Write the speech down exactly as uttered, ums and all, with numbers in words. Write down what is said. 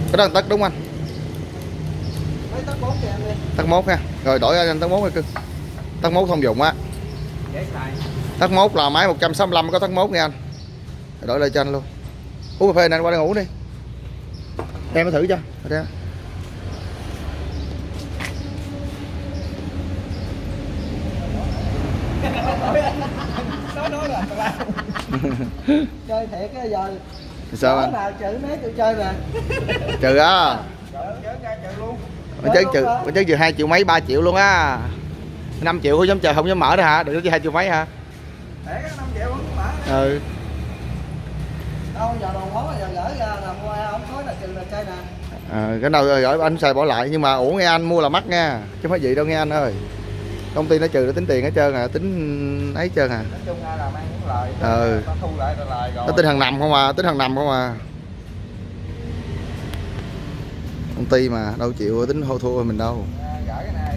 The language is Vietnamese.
Cái đó là tấc đúng không anh? Mấy tấc mốt cho em đi. Tấc mốt nha. Rồi đổi anh tấc mốt đi cưng. Tấc mốt thông dụng á. Dễ xài. Tấc mốt là máy một trăm sáu mươi lăm có tấc mốt nha anh. Đổi lại cho anh luôn. Uống cà phê này anh qua đây ngủ đi. Em mới thử cho. Đây. Nói nói là chơi thiệt cái giờ. Sao anh? Nào chữ mấy tôi chơi nè. Trừ á. Chữ ra chữ luôn. Mình chơi trừ, mình chơi trừ hai triệu mấy ba triệu luôn á. năm triệu không dám chờ không dám mở nữa hả? Được chứ hai triệu mấy hả? Để cái năm triệu không mở. Ừ. Đâu giờ đồ món giờ gửi ra là mua không nói là trừ là chơi nè. À, cái nào gửi anh xài bỏ lại nhưng mà ủa nghe anh mua là mắc nha chứ không phải gì đâu nghe anh ơi, công ty nó trừ nó tính tiền hết trơn à, tính ấy hết trơn à. Nói chung là mang những lời. Ừ. Nó thu lại lời rồi. Nó tính hàng nằm không à, tính hàng nằm không à, công ty mà đâu chịu tính thua thua mình đâu. À,